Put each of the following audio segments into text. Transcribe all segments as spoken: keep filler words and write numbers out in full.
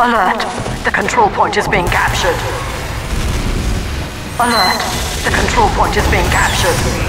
Alert! The control point is being captured. Alert! The control point is being captured.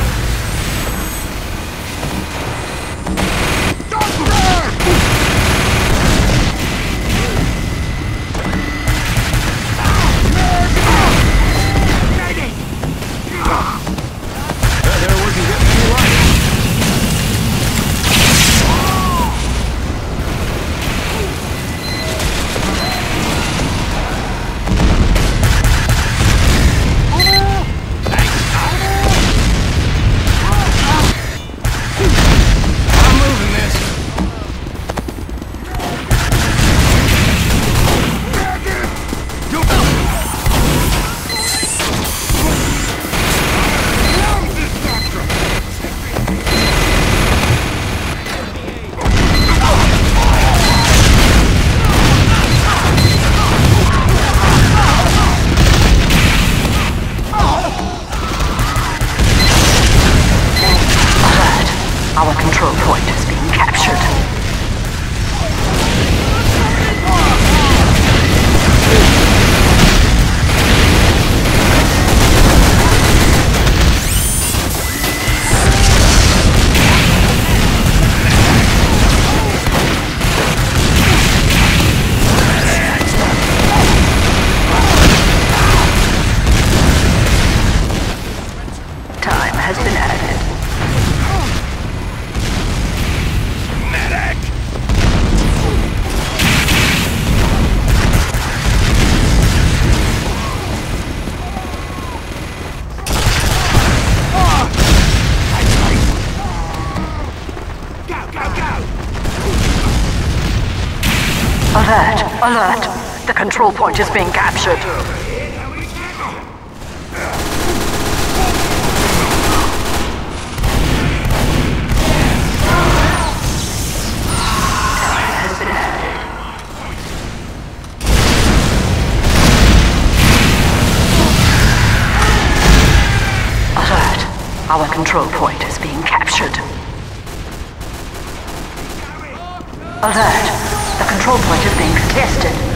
Our control point is being captured. Time has been added. Alert! Alert! The control point is being captured. Time has been added. Alert! Our control point is being captured. Alert! The control point is being contested.